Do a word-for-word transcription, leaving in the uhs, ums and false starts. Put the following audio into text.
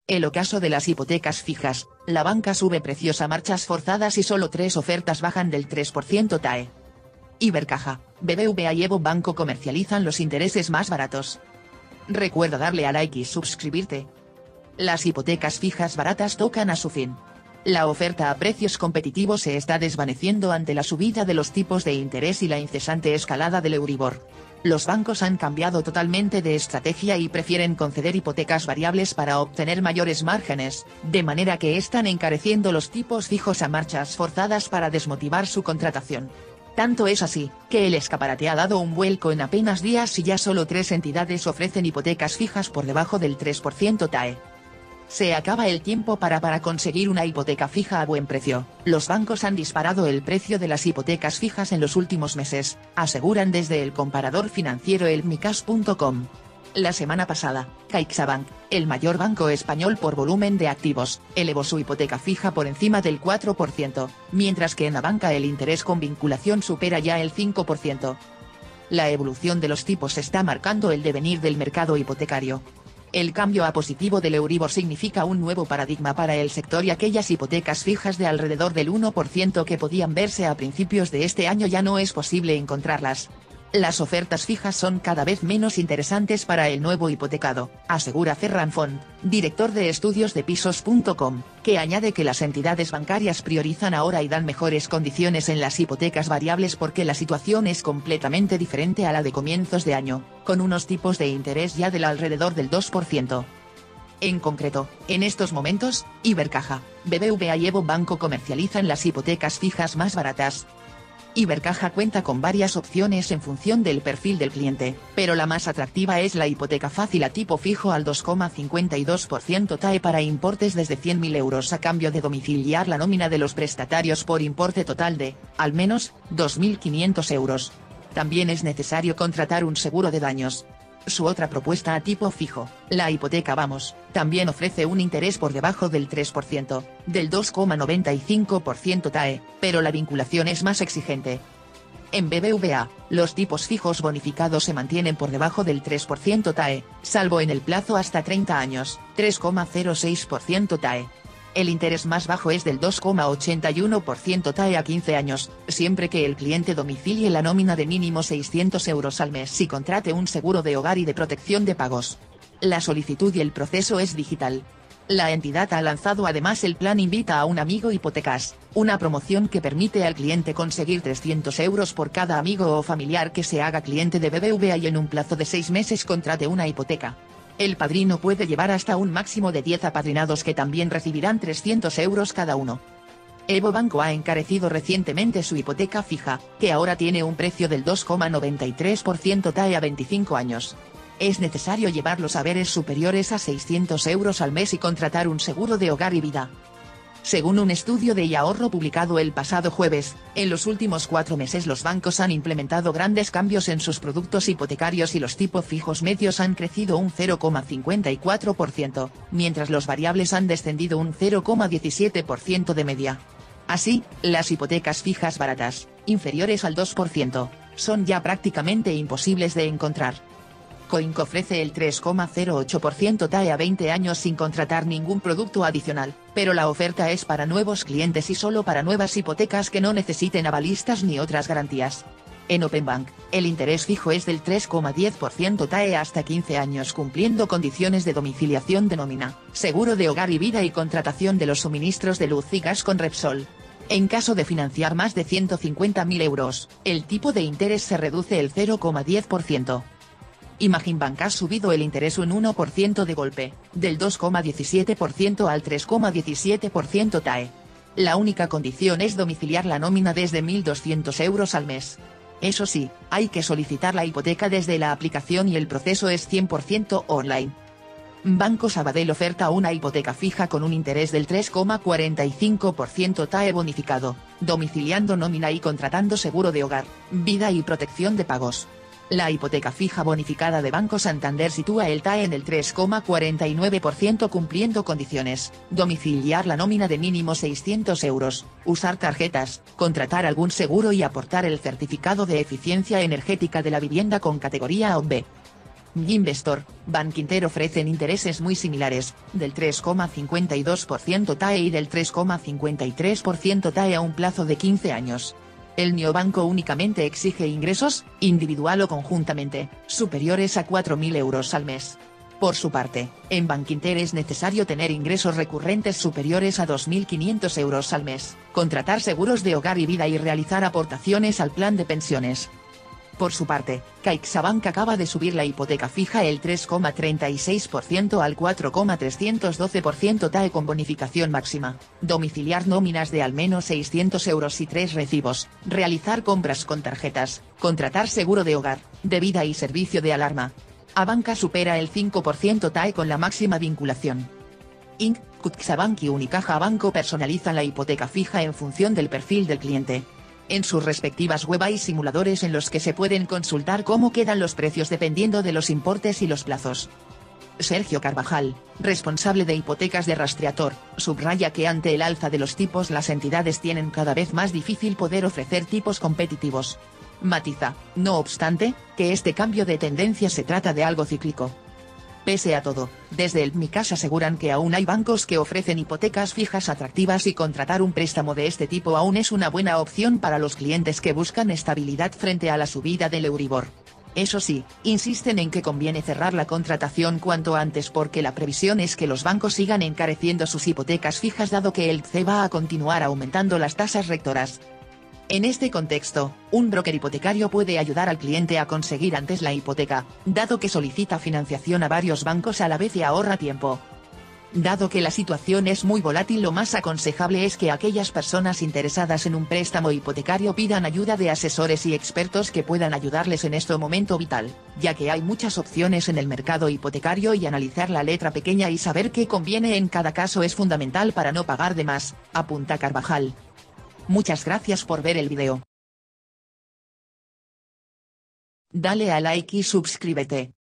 El ocaso de las hipotecas fijas, la banca sube precios a marchas forzadas y solo tres ofertas bajan del tres por ciento T A E. Ibercaja, B B V A y Evo Banco comercializan los intereses más baratos. Recuerda darle a like y suscribirte. Las hipotecas fijas baratas tocan a su fin. La oferta a precios competitivos se está desvaneciendo ante la subida de los tipos de interés y la incesante escalada del Euribor. Los bancos han cambiado totalmente de estrategia y prefieren conceder hipotecas variables para obtener mayores márgenes, de manera que están encareciendo los tipos fijos a marchas forzadas para desmotivar su contratación. Tanto es así, que el escaparate ha dado un vuelco en apenas días y ya solo tres entidades ofrecen hipotecas fijas por debajo del tres por ciento T A E. Se acaba el tiempo para para conseguir una hipoteca fija a buen precio. Los bancos han disparado el precio de las hipotecas fijas en los últimos meses, aseguran desde el comparador financiero elmicash punto com. La semana pasada, CaixaBank, el mayor banco español por volumen de activos, elevó su hipoteca fija por encima del cuatro por ciento, mientras que en la banca el interés con vinculación supera ya el cinco por ciento. La evolución de los tipos está marcando el devenir del mercado hipotecario. El cambio a positivo del Euribor significa un nuevo paradigma para el sector y aquellas hipotecas fijas de alrededor del uno por ciento que podían verse a principios de este año ya no es posible encontrarlas. Las ofertas fijas son cada vez menos interesantes para el nuevo hipotecado, asegura Ferran Font, director de estudios de pisos punto com, que añade que las entidades bancarias priorizan ahora y dan mejores condiciones en las hipotecas variables porque la situación es completamente diferente a la de comienzos de año, con unos tipos de interés ya del alrededor del dos por ciento. En concreto, en estos momentos, Ibercaja, B B V A y Evo Banco comercializan las hipotecas fijas más baratas. Ibercaja cuenta con varias opciones en función del perfil del cliente, pero la más atractiva es la hipoteca fácil a tipo fijo al dos coma cincuenta y dos por ciento T A E para importes desde cien mil euros a cambio de domiciliar la nómina de los prestatarios por importe total de, al menos, dos mil quinientos euros. También es necesario contratar un seguro de daños. Su otra propuesta a tipo fijo, la hipoteca Vamos, también ofrece un interés por debajo del tres por ciento, del dos coma noventa y cinco por ciento T A E, pero la vinculación es más exigente. En B B V A, los tipos fijos bonificados se mantienen por debajo del tres por ciento T A E, salvo en el plazo hasta treinta años, tres coma cero seis por ciento T A E. El interés más bajo es del dos coma ochenta y uno por ciento T A E a quince años, siempre que el cliente domicilie la nómina de mínimo seiscientos euros al mes y contrate un seguro de hogar y de protección de pagos. La solicitud y el proceso es digital. La entidad ha lanzado además el plan Invita a un amigo Hipotecas, una promoción que permite al cliente conseguir trescientos euros por cada amigo o familiar que se haga cliente de B B V A y en un plazo de seis meses contrate una hipoteca. El padrino puede llevar hasta un máximo de diez apadrinados que también recibirán trescientos euros cada uno. Evo Banco ha encarecido recientemente su hipoteca fija, que ahora tiene un precio del dos coma noventa y tres por ciento T A E a veinticinco años. Es necesario llevar los haberes superiores a seiscientos euros al mes y contratar un seguro de hogar y vida. Según un estudio de Ahorro publicado el pasado jueves, en los últimos cuatro meses los bancos han implementado grandes cambios en sus productos hipotecarios y los tipos fijos medios han crecido un cero coma cincuenta y cuatro por ciento, mientras los variables han descendido un cero coma diecisiete por ciento de media. Así, las hipotecas fijas baratas, inferiores al dos por ciento, son ya prácticamente imposibles de encontrar. Coinc ofrece el tres coma cero ocho por ciento T A E a veinte años sin contratar ningún producto adicional, pero la oferta es para nuevos clientes y solo para nuevas hipotecas que no necesiten avalistas ni otras garantías. En Openbank, el interés fijo es del tres coma diez por ciento T A E hasta quince años cumpliendo condiciones de domiciliación de nómina, seguro de hogar y vida y contratación de los suministros de luz y gas con Repsol. En caso de financiar más de ciento cincuenta mil euros, el tipo de interés se reduce el cero coma diez por ciento. Imaginbank ha subido el interés un uno por ciento de golpe, del dos coma diecisiete por ciento al tres coma diecisiete por ciento T A E. La única condición es domiciliar la nómina desde mil doscientos euros al mes. Eso sí, hay que solicitar la hipoteca desde la aplicación y el proceso es cien por ciento online. Banco Sabadell oferta una hipoteca fija con un interés del tres coma cuarenta y cinco por ciento T A E bonificado, domiciliando nómina y contratando seguro de hogar, vida y protección de pagos. La hipoteca fija bonificada de Banco Santander sitúa el T A E en el tres coma cuarenta y nueve por ciento cumpliendo condiciones, domiciliar la nómina de mínimo seiscientos euros, usar tarjetas, contratar algún seguro y aportar el certificado de eficiencia energética de la vivienda con categoría A o B. Investor, Bankinter ofrecen intereses muy similares, del tres coma cincuenta y dos por ciento T A E y del tres coma cincuenta y tres por ciento T A E a un plazo de quince años. El neobanco únicamente exige ingresos, individual o conjuntamente, superiores a cuatro mil euros al mes. Por su parte, en Bankinter es necesario tener ingresos recurrentes superiores a dos mil quinientos euros al mes, contratar seguros de hogar y vida y realizar aportaciones al plan de pensiones. Por su parte, CaixaBank acaba de subir la hipoteca fija el tres coma treinta y seis por ciento al cuatro coma trescientos doce por ciento T A E con bonificación máxima, domiciliar nóminas de al menos seiscientos euros y tres recibos, realizar compras con tarjetas, contratar seguro de hogar, de vida y servicio de alarma. Abanca supera el cinco por ciento T A E con la máxima vinculación. Inc, CaixaBank y Unicaja Banco personalizan la hipoteca fija en función del perfil del cliente. En sus respectivas web hay simuladores en los que se pueden consultar cómo quedan los precios dependiendo de los importes y los plazos. Sergio Carvajal, responsable de hipotecas de Rastreator, subraya que ante el alza de los tipos las entidades tienen cada vez más difícil poder ofrecer tipos competitivos. Matiza, no obstante, que este cambio de tendencia se trata de algo cíclico. Pese a todo, desde el MICAS aseguran que aún hay bancos que ofrecen hipotecas fijas atractivas y contratar un préstamo de este tipo aún es una buena opción para los clientes que buscan estabilidad frente a la subida del Euribor. Eso sí, insisten en que conviene cerrar la contratación cuanto antes porque la previsión es que los bancos sigan encareciendo sus hipotecas fijas dado que el C E va a continuar aumentando las tasas rectoras. En este contexto, un broker hipotecario puede ayudar al cliente a conseguir antes la hipoteca, dado que solicita financiación a varios bancos a la vez y ahorra tiempo. Dado que la situación es muy volátil, lo más aconsejable es que aquellas personas interesadas en un préstamo hipotecario pidan ayuda de asesores y expertos que puedan ayudarles en este momento vital, ya que hay muchas opciones en el mercado hipotecario y analizar la letra pequeña y saber qué conviene en cada caso es fundamental para no pagar de más, apunta Carvajal. Muchas gracias por ver el video. Dale a like y suscríbete.